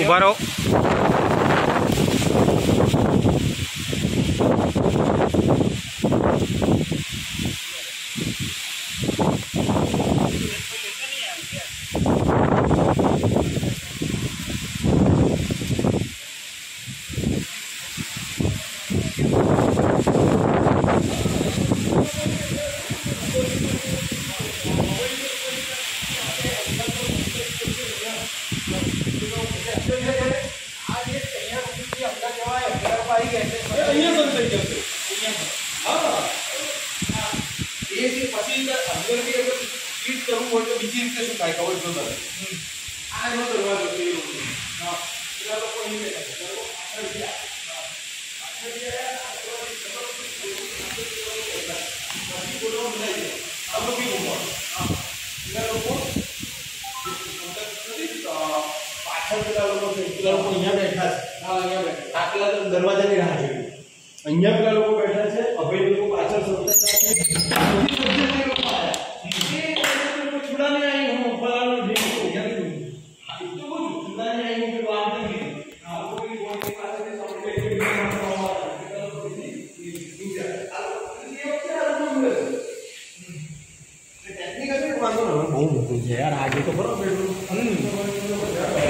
ઊભા રહો. दरवाजा ની રાહ જોઈ અહીંયા પેલા લોકો બેઠા છે અભય લોકો પાછળ સતત છુડાને આવી હું ફલાનો ઢીકો યાદ કરું તો બોલ છુડાને આવી હું વાત કરી આ કોઈ કોઈ પાસે સપોર્ટ ટેકનિકલ બહુ મોટું છે યાર આજે તો બરોબર